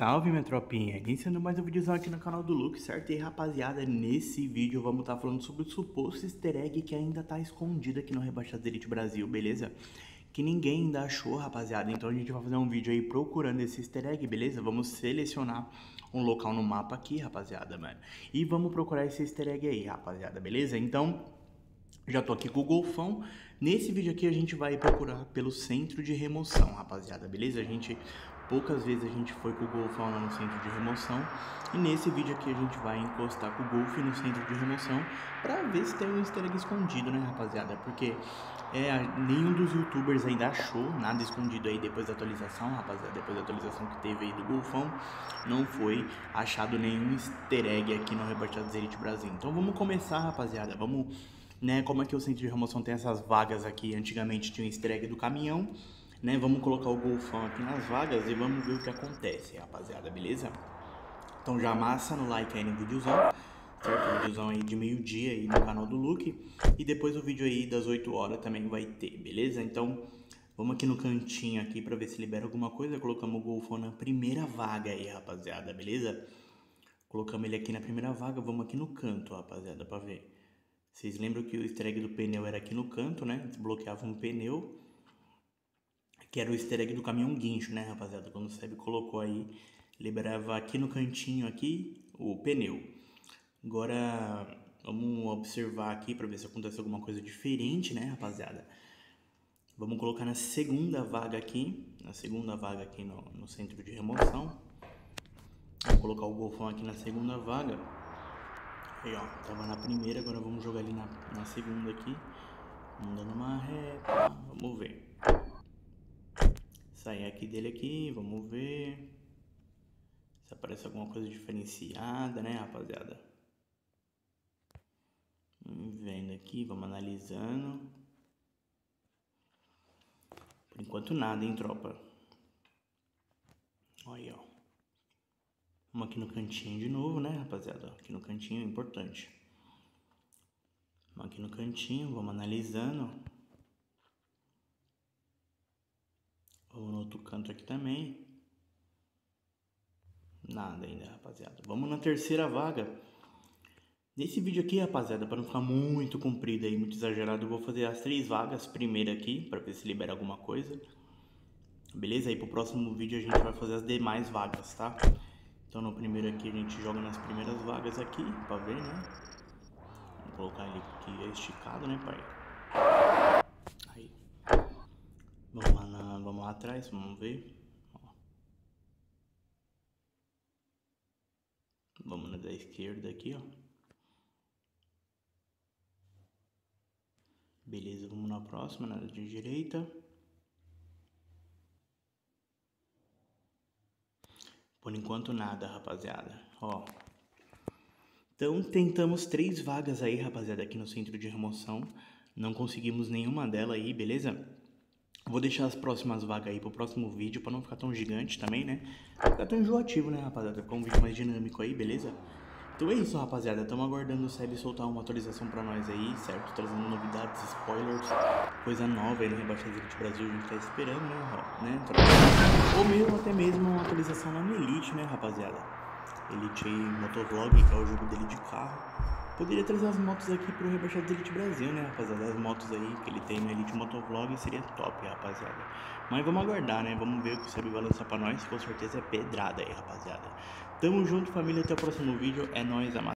salve minha tropinha, iniciando mais um vídeozão aqui no canal do Luke, certo? E rapaziada, nesse vídeo vamos estar falando sobre o suposto easter egg que ainda tá escondido aqui no Rebaixados Elite Brasil, beleza? Que ninguém ainda achou, rapaziada, então a gente vai fazer um vídeo aí procurando esse easter egg, beleza? Vamos selecionar um local no mapa aqui, rapaziada, mano. E vamos procurar esse easter egg aí, rapaziada, beleza? Então, já tô aqui com o Golfão. Nesse vídeo aqui a gente vai procurar pelo centro de remoção, rapaziada, beleza? Poucas vezes a gente foi com o Golfão lá no centro de remoção. E nesse vídeo aqui a gente vai encostar com o Golf no centro de remoção pra ver se tem um easter egg escondido, né, rapaziada? Porque nenhum dos youtubers ainda achou nada escondido aí depois da atualização, rapaziada. Depois da atualização que teve aí do Golfão, não foi achado nenhum easter egg aqui no Rebaixados Elite Brasil. Então vamos começar, rapaziada. Vamos, né, como é que o centro de remoção tem essas vagas aqui? Antigamente tinha um easter egg do caminhão, né? Vamos colocar o Golfão aqui nas vagas e vamos ver o que acontece, rapaziada, beleza? Então já amassa no like aí no videozão, certo? O videozão aí de meio-dia aí no canal do Luke. E depois o vídeo aí das 8 horas também vai ter, beleza? Então vamos aqui no cantinho aqui pra ver se libera alguma coisa. Colocamos o Golfão na primeira vaga aí, rapaziada, beleza? Colocamos ele aqui na primeira vaga, vamos aqui no canto, rapaziada, pra ver. Vocês lembram que o easter egg do pneu era aqui no canto, né? Desbloqueava um pneu, que era o easter egg do caminhão guincho, né, rapaziada? Quando o Seb colocou aí, liberava aqui no cantinho aqui o pneu. Agora vamos observar aqui para ver se acontece alguma coisa diferente, né, rapaziada? Vamos colocar na segunda vaga aqui, no centro de remoção. Vamos colocar o Golfão aqui na segunda vaga. Aí, ó, tava na primeira, agora vamos jogar ele na segunda aqui. Vamos dando uma reta, vamos ver. Sair aqui dele aqui, vamos ver se aparece alguma coisa diferenciada, né, rapaziada? Vendo aqui, vamos analisando. Por enquanto nada, hein, tropa? Olha aí, ó. Vamos aqui no cantinho de novo, né, rapaziada? Aqui no cantinho é importante. Vamos aqui no cantinho, vamos analisando. Vamos no outro canto aqui também. Nada ainda, rapaziada. Vamos na terceira vaga. Nesse vídeo aqui, rapaziada, para não ficar muito comprido aí, muito exagerado, eu vou fazer as 3 vagas primeiro aqui, para ver se libera alguma coisa. Beleza? Aí pro próximo vídeo a gente vai fazer as demais vagas, tá? Então no primeiro aqui a gente joga nas primeiras vagas aqui, pra ver, né? Vou colocar ele aqui esticado, né, pai? Aí. Vamos lá atrás, vamos ver. Ó. Vamos na da esquerda aqui, ó. Beleza, vamos na próxima, na de direita. Por enquanto nada, rapaziada. Ó. Então tentamos 3 vagas aí, rapaziada, aqui no centro de remoção. Não conseguimos nenhuma delas aí, beleza? Vou deixar as próximas vagas aí pro próximo vídeo, pra não ficar tão gigante também, né? Não ficar tão enjoativo, né, rapaziada? Ficar um vídeo mais dinâmico aí, beleza? Então é isso, rapaziada. Estamos aguardando o Seb soltar uma atualização pra nós aí, certo? Trazendo novidades, spoilers, coisa nova aí no Rebaixados Elite Brasil. A gente tá esperando, né? Ou até mesmo uma atualização lá no Elite, né, rapaziada? Elite aí, Motovlog, que é o jogo dele de carro. Poderia trazer as motos aqui pro Rebaixados Elite Brasil, né, rapaziada? As motos aí que ele tem no Elite Motovlog seria top, rapaziada. Mas vamos aguardar, né? Vamos ver o que o Seb vai lançar pra nós. Com certeza é pedrada aí, rapaziada. Tamo junto, família. Até o próximo vídeo. É nóis, amado.